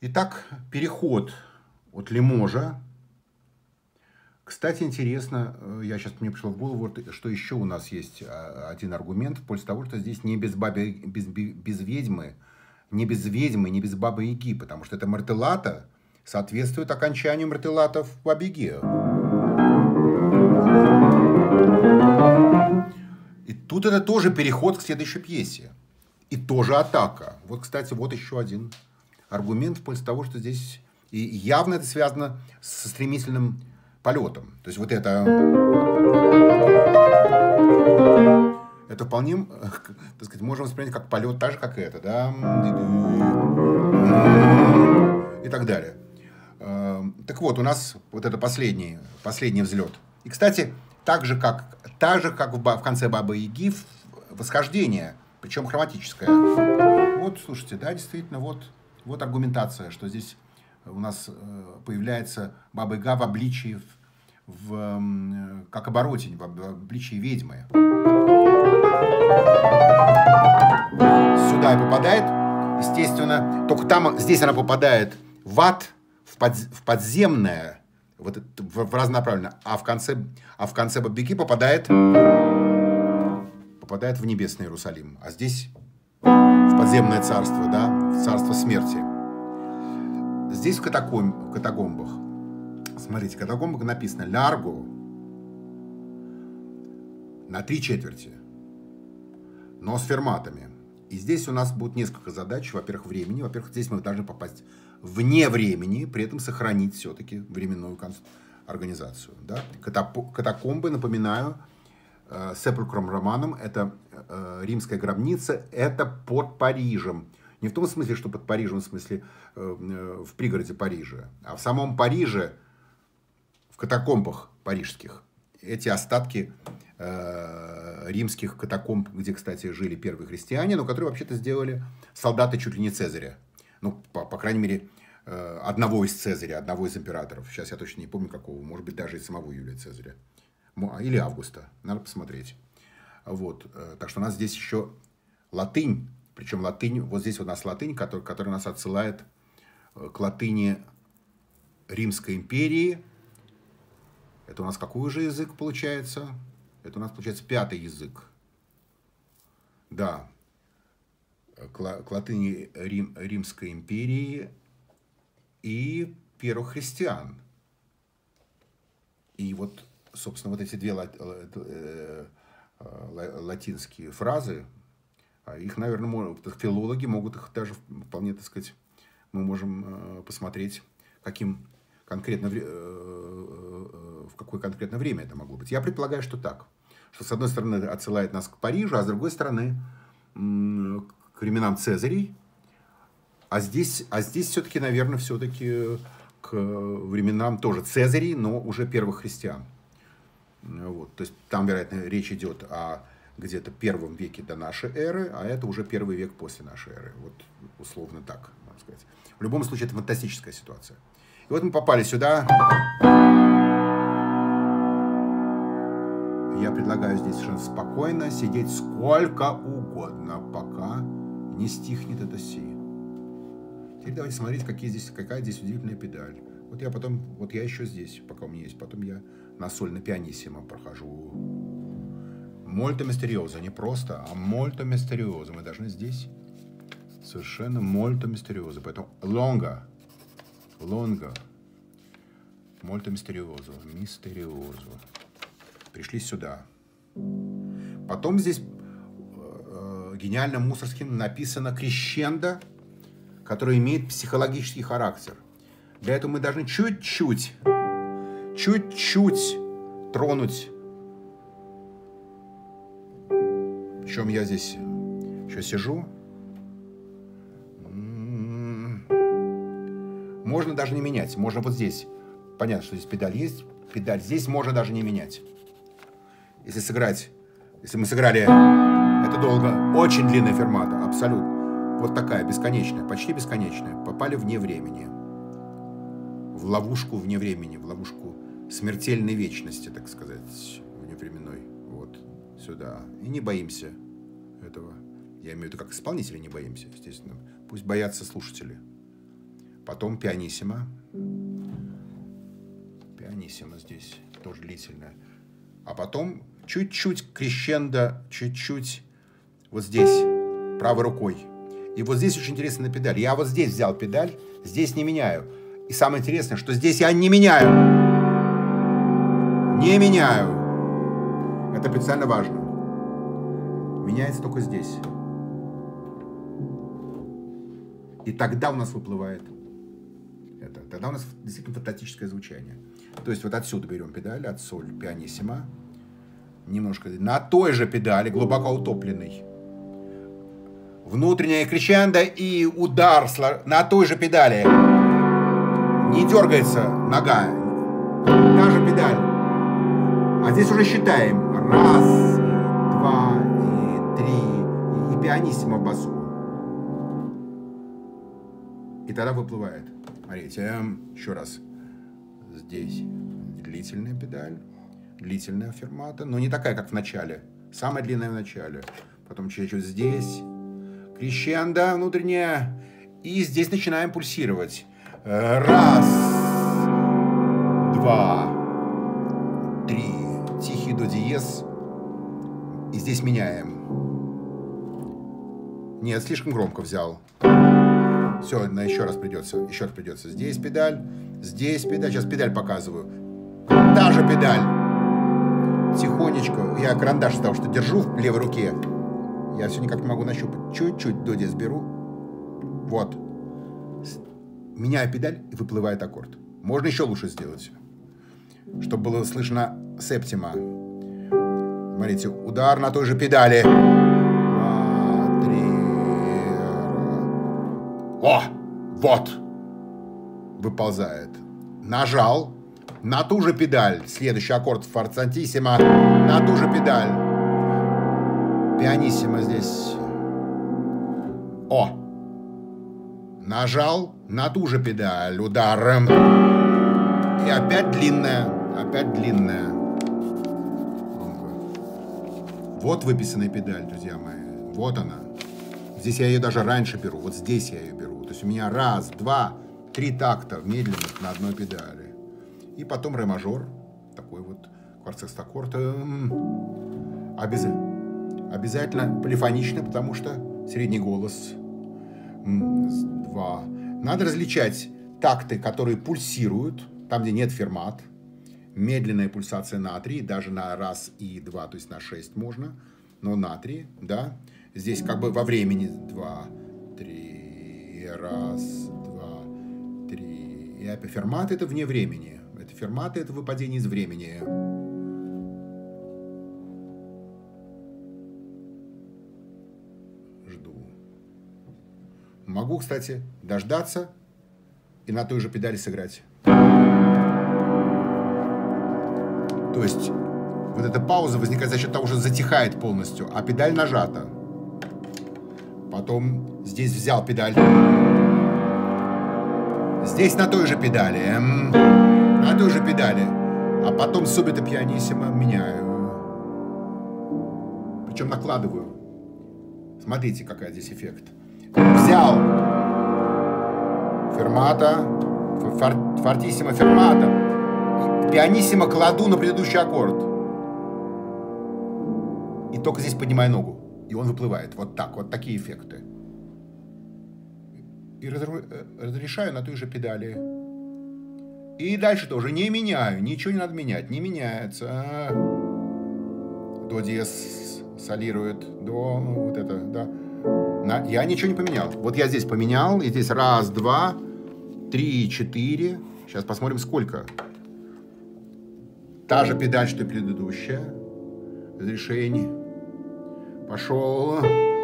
Итак, переход от Лиможа. Кстати, интересно, мне пришло в голову, что еще у нас есть один аргумент в пользу того, что здесь не без ведьмы, не без бабы Яги, потому что это мартеллата соответствует окончанию мартеллата в Бабе-Яге. И тут это тоже переход к следующей пьесе. И тоже атака. Вот, кстати, вот еще один аргумент в пользу того, что здесь... И явно это связано со стремительным полетом. То есть вот это вполне, так сказать, можем воспринять как полет, так же, как это, да, и так далее. Так вот, у нас вот это последний взлет. И, кстати, так же, как в конце Бабы-Яги, восхождение, причем хроматическое. Вот, слушайте, да, действительно, вот аргументация, что здесь у нас появляется Баба-Яга в обличии, как оборотень, в обличии ведьмы. Сюда и попадает, естественно, только там, здесь она попадает в ад, в подземное, в разнонаправленно, а в конце Бабы-Яги попадает в небесный Иерусалим, а здесь в подземное царство, да, в царство смерти. Здесь в катакомбах, смотрите, в катакомбах написано «Ларго» на 3/4, но с ферматами. И здесь у нас будет несколько задач. Во-первых, времени. Во-первых, здесь мы должны попасть вне времени, при этом сохранить все-таки временную организацию. Да? Катакомбы, напоминаю, Сепулькром Романом, это римская гробница, это под Парижем. Не в том смысле, что под Парижем, в смысле в пригороде Парижа, а в самом Париже, в катакомбах парижских. Эти остатки римских катакомб, где, кстати, жили первые христиане, но которые вообще-то сделали солдаты чуть ли не Цезаря. Ну, по крайней мере, одного из Цезаря, одного из императоров. Сейчас я точно не помню какого. Может быть, даже и самого Юлия Цезаря. Или Августа. Надо посмотреть. Вот. Так что у нас здесь еще латынь. Причем латынь, вот здесь у нас латынь, которая нас отсылает к латыни Римской империи. Это у нас какой же язык получается? Это у нас получается 5-й язык. Да. К латыни Римской империи и первых христиан. И вот, собственно, вот эти две латинские фразы, их, наверное, филологи могут их даже вполне, так сказать, мы можем посмотреть, в какое конкретно время это могло быть. Я предполагаю, что так. Что, с одной стороны, отсылает нас к Парижу, а с другой стороны, к временам Цезарей. А здесь все-таки, наверное, к временам тоже Цезарей, но уже первых христиан. Вот. То есть там, вероятно, речь идет о где-то 1 веке до нашей эры, а это уже 1 век после нашей эры. Вот условно так, можно сказать. В любом случае, это фантастическая ситуация. И вот мы попали сюда. Я предлагаю здесь совершенно спокойно сидеть сколько угодно, пока не стихнет эта си. Теперь давайте смотреть, какая здесь удивительная педаль. Вот я еще здесь, пока у меня есть. Потом я на соль, на пианиссимо прохожу. Мольто мистериозо, не просто, а мольто мистериозо. Мы должны здесь совершенно мольто мистериозо. Поэтому лонга, мольто мистериозо. Пришли сюда. Потом здесь гениальным Мусоргским написано крещендо, которое имеет психологический характер. Для этого мы должны чуть-чуть тронуть. Причем я здесь еще сижу. Можно даже не менять. Можно вот здесь. Понятно, что здесь педаль есть. Педаль здесь можно даже не менять. Если мы сыграли, это долго, очень длинная фермата, абсолютно. Вот такая, бесконечная, почти бесконечная. Попали вне времени. В ловушку вне времени, в ловушку смертельной вечности, так сказать, вневременной. Вот, сюда. И не боимся этого. Я имею в виду, как исполнители не боимся, естественно. Пусть боятся слушатели. Потом пианиссимо. Пианиссимо здесь тоже длительное. А потом чуть-чуть крещендо, чуть-чуть вот здесь, правой рукой. И вот здесь очень интересная педаль. Я вот здесь взял педаль, здесь не меняю. И самое интересное, что здесь я не меняю. Не меняю. Это принципиально важно. Меняется только здесь. И тогда у нас выплывает это. Тогда у нас действительно фантастическое звучание. То есть вот отсюда берем педаль, от соль, пианиссимо. Немножко на той же педали, глубоко утопленной. Внутренняя крещендо и удар на той же педали. Не дергается нога. Та же педаль. А здесь уже считаем. Раз, два, и три. И пианиссимо в басу. И тогда выплывает. Смотрите, еще раз. Здесь длительная педаль. Длительная фермата. Но не такая, как в начале. Самая длинная в начале. Потом чуть-чуть здесь. Крещендо внутренняя. И здесь начинаем пульсировать. Раз, два, три. Тихий до диез. И здесь меняем. Нет, слишком громко взял. Все, еще раз придется. Еще раз придется. Здесь педаль. Здесь педаль. Сейчас педаль показываю. Та же педаль. Тихонечко. Я карандаш стал, что держу в левой руке. Я все никак не могу нащупать. Чуть-чуть до диез беру. Вот. Меняю педаль, и выплывает аккорд. Можно еще лучше сделать. Чтобы было слышно септима. Смотрите, удар на той же педали. 2, 3. О! Вот! Выползает. Нажал. На ту же педаль. Следующий аккорд форцантиссимо. На ту же педаль. Пианиссимо здесь. О! Нажал на ту же педаль. Ударом. И опять длинная. Опять длинная. Вот выписанная педаль, друзья мои. Вот она. Здесь я ее даже раньше беру. Вот здесь я ее беру. То есть у меня раз, два, три такта медленных на одной педали. И потом ре мажор. Такой вот кварцекстаккорд. Обязательно полифонично, потому что средний голос. Два. Надо различать такты, которые пульсируют, там, где нет фермат. Медленная пульсация на 3, даже на раз и 2, то есть на 6 можно. Но на 3, да. Здесь как бы во времени 2, 3, раз, 2, 3. И опять фермат это вне времени. Это ферматы, это выпадение из времени. Жду. Могу, кстати, дождаться и на той же педали сыграть. То есть вот эта пауза возникает за счет того, что затихает полностью, а педаль нажата. Потом здесь взял педаль. Здесь на той же педали. На той же педали. А потом субито пианиссимо меняю. Причем накладываю. Смотрите, какой здесь эффект. Взял фермата, фортиссимо фермата. Пианиссимо кладу на предыдущий аккорд. И только здесь поднимаю ногу. И он выплывает. Вот так. Вот такие эффекты. И разрешаю на той же педали. И дальше тоже не меняю. Ничего не надо менять. Не меняется. До диез солирует. До вот это, да. Я ничего не поменял. Вот я здесь поменял. И здесь раз, два, три, четыре. Сейчас посмотрим, сколько. Та же педаль, что и предыдущая. Разрешение. Пошел.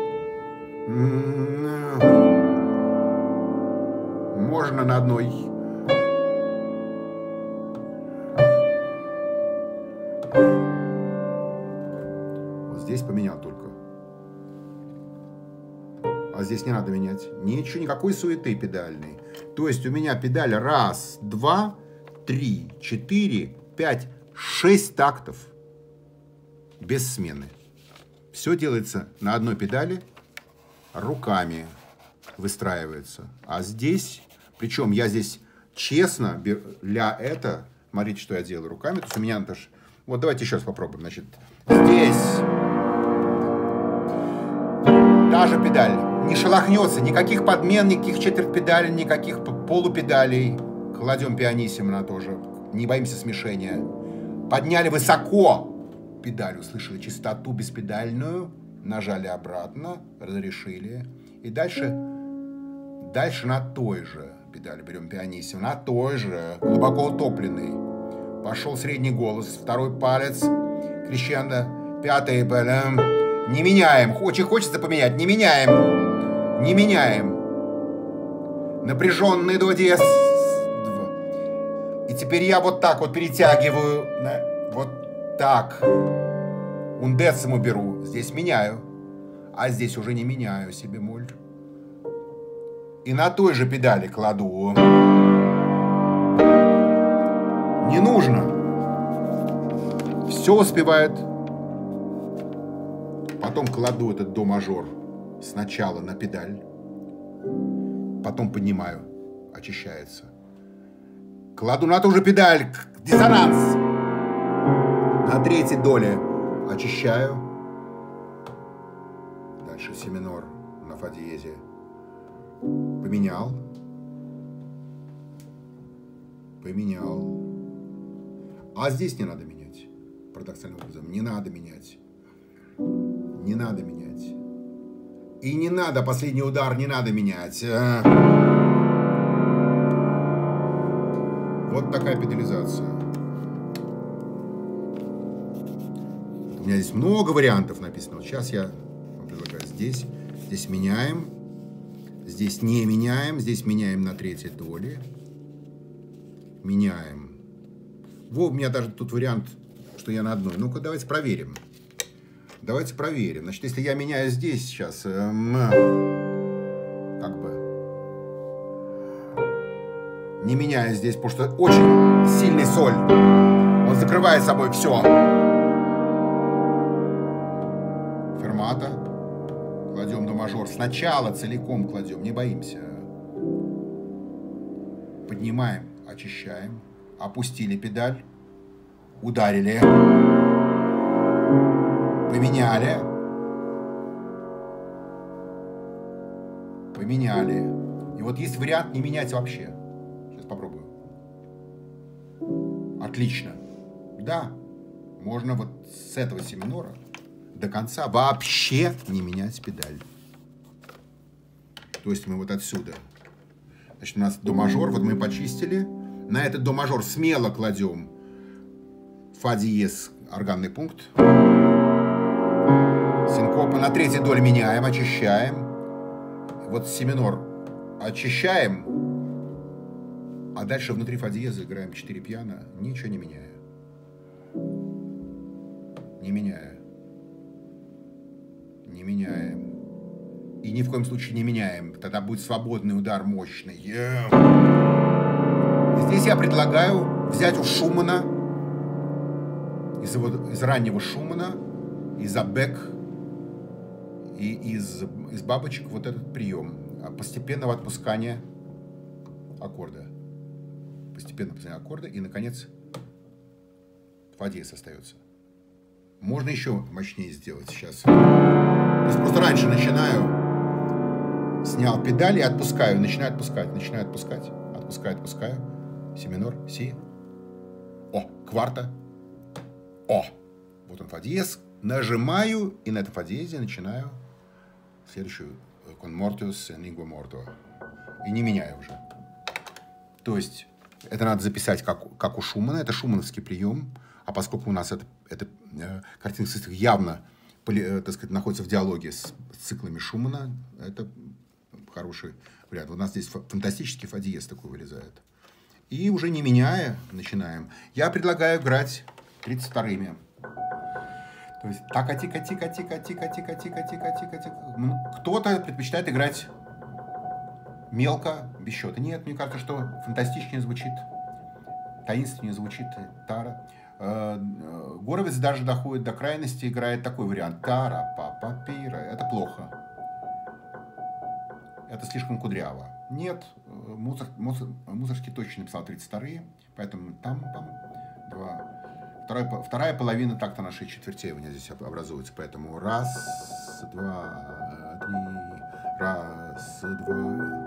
Можно на одной. Вот здесь поменял только. А здесь не надо менять. Ничего, никакой суеты педальной. То есть у меня педаль раз, два, три, четыре, пять, 6 тактов без смены. Все делается на одной педали, руками выстраивается. А здесь Причем я здесь честно, это, смотрите, что я делаю руками. То есть у меня тоже... Вот давайте еще раз попробуем. Значит, здесь та же педаль. Не шелохнется, никаких подмен, никаких четверть педалей, никаких полупедалей. Кладем пианиссимо на тоже. Не боимся смешения. Подняли высоко педаль, услышали частоту беспедальную, нажали обратно, разрешили. И дальше на той же педали берем пианиссимо, на той же, глубоко утопленный. Пошел средний голос, второй палец, крещендо, пятый палец. Не меняем, очень хочется поменять, не меняем, не меняем. Напряженный до диез. И теперь я вот так вот перетягиваю, вот так. Ундециму беру, здесь меняю, а здесь уже не меняю си бемоль. И на той же педали кладу. Не нужно. Все успевает. Потом кладу этот до мажор сначала на педаль. Потом поднимаю. Очищается. Кладу на ту же педаль. Диссонанс. На третьей доле очищаю. Дальше си минор на фа диезе. Поменял. Поменял. А здесь не надо менять. Парадоксальным образом. Не надо менять. Не надо менять. И не надо, последний удар не надо менять. Вот такая педализация. У меня здесь много вариантов написано. Вот сейчас я вам предлагаю здесь. Здесь меняем. Здесь не меняем. Здесь меняем на третьей доле. Меняем. Во, у меня даже тут вариант, что я на одной. Ну-ка, давайте проверим. Давайте проверим. Значит, если я меняю здесь сейчас, как бы, не меняя здесь, потому что очень сильный соль, он закрывает собой все. Фермата. Кладем до мажор. Сначала целиком кладем, не боимся. Поднимаем, очищаем. Опустили педаль. Ударили. Поменяли. Поменяли. И вот есть вариант не менять вообще. Сейчас попробую. Отлично. Да. Можно вот с этого си минора до конца вообще не менять педаль. То есть мы вот отсюда. Значит, у нас до мажор. Вот мы почистили. На этот до мажор смело кладем фа диез, органный пункт. Синкопа на третьей доле меняем, очищаем. Вот си минор очищаем. А дальше внутри фа диеза играем 4 пиано, ничего не меняя. Не меняя. Не меняем. И ни в коем случае не меняем. Тогда будет свободный удар мощный. Здесь я предлагаю взять у Шумана, из раннего Шумана, из абек и из бабочек вот этот прием постепенного отпускания аккорда. Постепенно отпускания аккорда. И, наконец, фа диез остается. Можно еще мощнее сделать сейчас. То есть просто раньше начинаю, снял педаль и отпускаю, начинаю отпускать, отпускаю. Си минор, си. О, кварта. О, вот он фа диез. Нажимаю и на это фа диезе начинаю следующую con mortius and lingua mortua. И не меняю уже. То есть это надо записать как у Шумана. Это шумановский прием. А поскольку у нас это картинка цикл явно, так сказать, находится в диалоге с циклами Шумана, это хороший вариант. У нас здесь фантастический фа диез такой вылезает. И уже не меняя, начинаем. Я предлагаю играть 32-ми. То есть така-тика. Кто-то предпочитает играть мелко, без счета. Нет, мне кажется, что фантастичнее звучит, таинственнее звучит тара. Горовец даже доходит до крайности, играет такой вариант. Тара-па-па-пира. Это плохо. Это слишком кудряво. Нет, Мусоргский точно написал 32-е, поэтому там, два. Вторая половина такта на 6 четвертей у меня здесь образуется, поэтому раз, два, три, раз, два.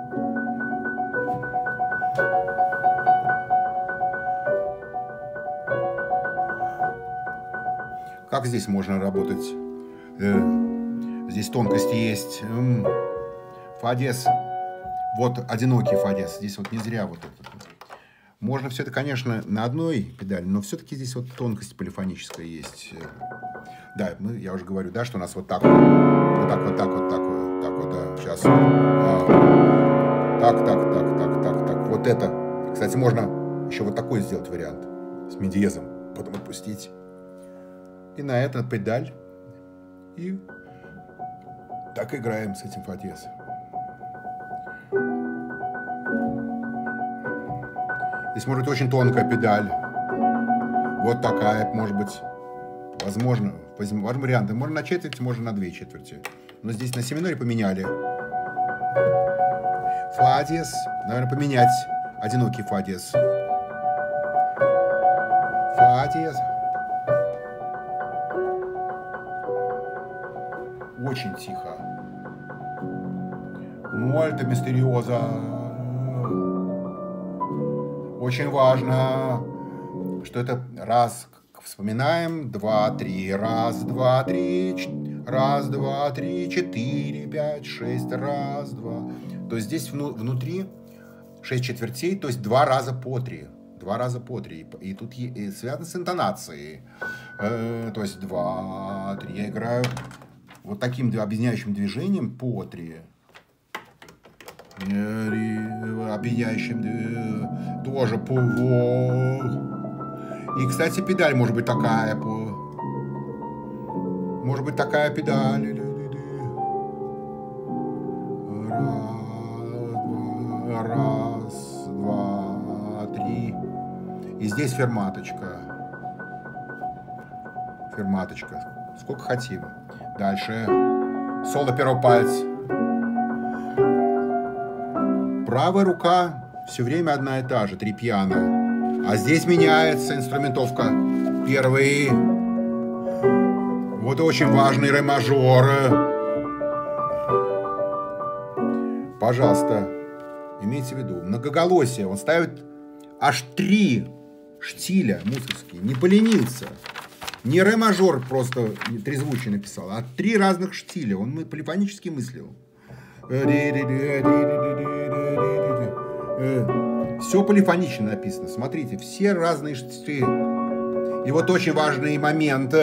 Как здесь можно работать? Здесь тонкости есть. Фа диез. Вот одинокий фа диез. Здесь вот не зря вот это. Можно все это, конечно, на одной педали, но все-таки здесь вот тонкость полифоническая есть. Да, я уже говорю, да, что у нас вот так, вот так, вот так, вот так, вот так, вот, да. Сейчас. Так. Вот это. Кстати, можно еще вот такой сделать вариант с ми диезом, потом отпустить. И на эту педаль. И так играем с этим фа диез. Здесь может быть очень тонкая педаль. Вот такая, может быть, возможно варианты. Можно на четверть, можно на 2 четверти. Но здесь на си миноре поменяли. Фа диез. Наверное, поменять одинокий фа диез. Фа диез. Очень тихо. Мольто мистериоза. Очень важно, что это раз, вспоминаем, 2, 3, раз, 2, 3, раз, 2, 3, 4, 5, 6, раз, 2. То есть здесь внутри 6 четвертей, то есть 2 раза по 3. 2 раза по 3. И тут связано с интонацией. То есть 2, 3. Я играю вот таким объединяющим движением по 3. Объединяющим тоже по. И, кстати, педаль может быть такая. Может быть такая педаль. Раз, два, три. И здесь ферматочка. Ферматочка. Сколько хотим. Дальше. Соло первого пальца. Правая рука все время одна и та же, 3 пиано. А здесь меняется инструментовка. Первый. Вот очень важный ре мажор. Пожалуйста, имейте в виду. Многоголосие. Он ставит аж 3 штиля мусорские. Не поленился. Не ре мажор просто трезвучие написал, а 3 разных штиля. Он полифонически мыслил. Все полифонично написано. Смотрите, все разные штили. И вот очень важный момент.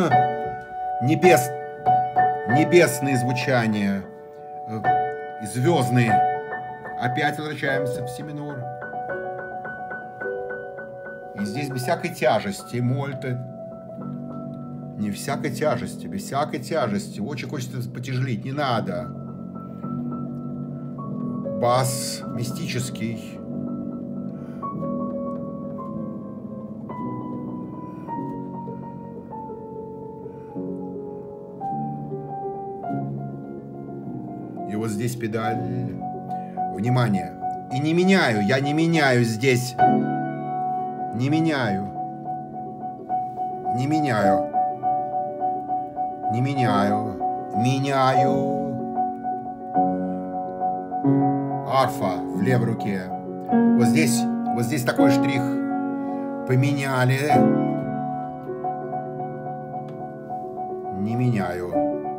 Небесные звучания. Звездные. Опять возвращаемся в си минор. И здесь без всякой тяжести. Мольто. Не всякой тяжести. Без всякой тяжести. Очень хочется потяжелить. Не надо. Бас мистический. И вот здесь педаль. Внимание. И не меняю. Я не меняю здесь. Не меняю. Не меняю. Не меняю. Меняю. Арфа в левой руке. Вот здесь такой штрих. Поменяли. Не меняю.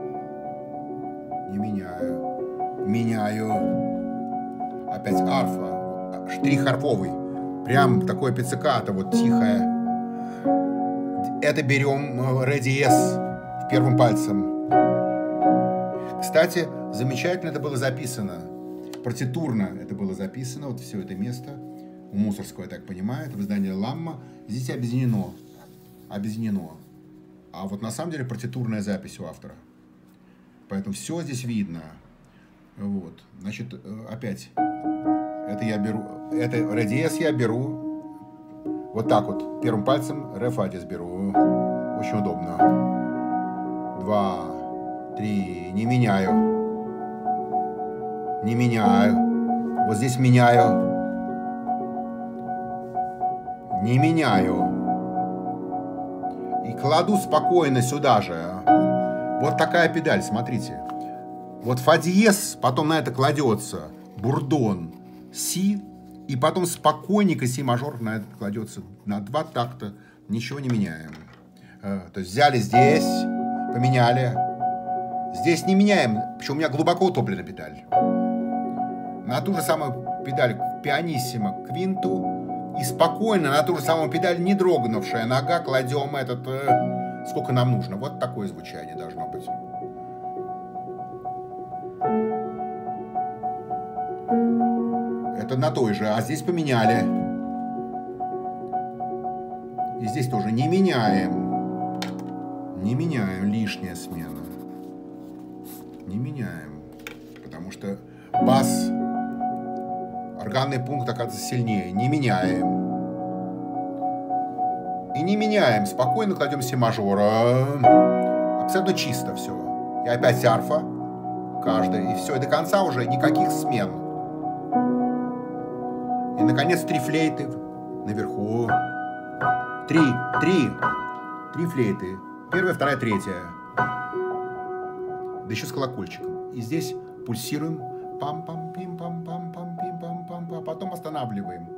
Не меняю. Меняю. Опять арфа. Штрих арфовый. Прям такое пиццикато, вот тихое. Это берем ре диез первым пальцем. Кстати, замечательно это было записано. Партитурно это было записано, вот все это место у Мусоргского, я так понимаю, это в издании Ламма. Здесь объединено. А вот на самом деле партитурная запись у автора. Поэтому все здесь видно. Вот. Значит, опять. Это я беру. Это ре диез я беру. Вот так вот. Первым пальцем ре фа диез беру. Очень удобно. 2, 3. Не меняю. Не меняю. Вот здесь меняю. Не меняю. И кладу спокойно сюда же. Вот такая педаль, смотрите. Вот фа диез, потом на это кладется бурдон си, и потом спокойненько си мажор на это кладется на 2 такта. Ничего не меняем. То есть взяли здесь, поменяли. Здесь не меняем, причем у меня глубоко утоплена педаль. На ту же самую педаль пианиссимо квинту. И спокойно на ту же самую педаль, не дрогнувшая нога, кладем этот, сколько нам нужно. Вот такое звучание должно быть. Это на той же, а здесь поменяли. И здесь тоже не меняем. Не меняем, лишняя смена. Не меняем. Потому что бас... Органный пункт оказывается сильнее. Не меняем. И не меняем. Спокойно кладем си мажора. Абсолютно чисто все. И опять арфа. Каждая. И все. И до конца уже никаких смен. И, наконец, 3 флейты наверху. 3 флейты. 1, 2, 3. Да еще с колокольчиком. И здесь пульсируем. Пам-пам-пим-пам-пам-пам-пим-пам-пам. А потом останавливаем.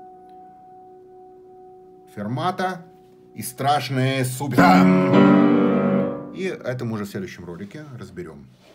Фермата и страшные субтам. И это мы уже в следующем ролике разберем.